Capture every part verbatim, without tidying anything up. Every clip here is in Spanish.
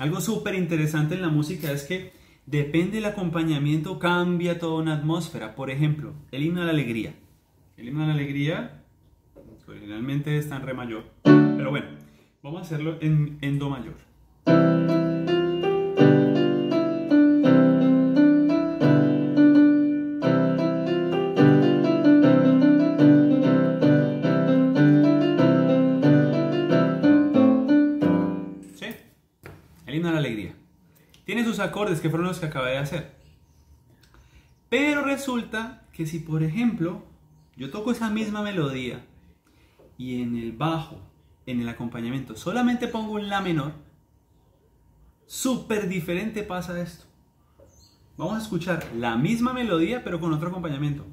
Algo súper interesante en la música es que depende del acompañamiento, cambia toda una atmósfera. Por ejemplo, el himno a la alegría. El himno a la alegría originalmente está en re mayor, pero bueno, vamos a hacerlo en, en do mayor. ¿Sí? El himno a la alegría. Tiene sus acordes que fueron los que acabé de hacer. Pero resulta que si, por ejemplo, yo toco esa misma melodía y en el bajo, en el acompañamiento, solamente pongo un la menor, súper diferente pasa esto. Vamos a escuchar la misma melodía pero con otro acompañamiento.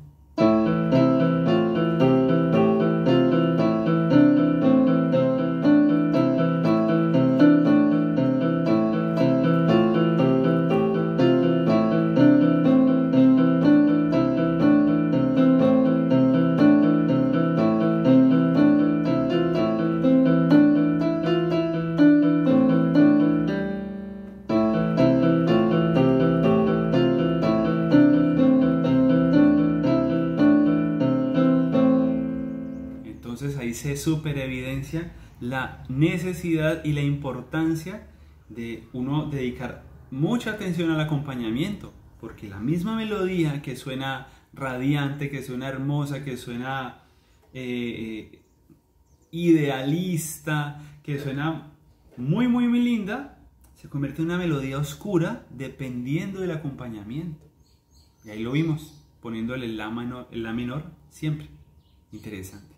Entonces ahí se súper evidencia la necesidad y la importancia de uno dedicar mucha atención al acompañamiento, porque la misma melodía que suena radiante, que suena hermosa, que suena eh, idealista, que suena muy muy muy linda, se convierte en una melodía oscura dependiendo del acompañamiento. Y ahí lo vimos, poniéndole el la menor, el la menor siempre. Interesante.